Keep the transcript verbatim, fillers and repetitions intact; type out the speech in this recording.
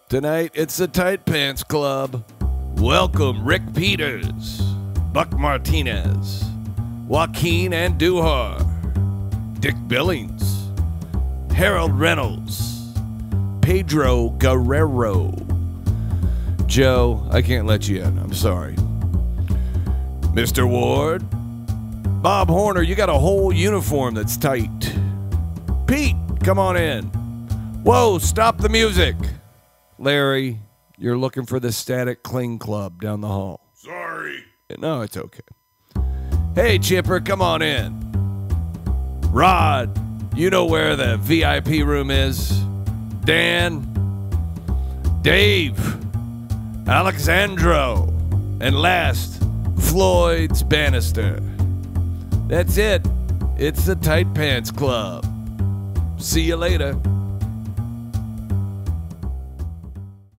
Tonight, it's the Tight Pants Club. Welcome Rick Peters, Buck Martinez, Joaquin Andujar, Dick Billings, Harold Reynolds, Pedro Guerrero. Joe, I can't let you in. I'm sorry. Mister Ward, Bob Horner, you got a whole uniform that's tight. Pete, come on in. Whoa, stop the music. Larry, you're looking for the Static Cling Club down the hall. Sorry. No, it's okay. Hey, Chipper, come on in. Rod, you know where the V I P room is. Dan, Dave, Alexandro, and last, Floyd's Bannister. That's it. It's the Tight Pants Club. See you later.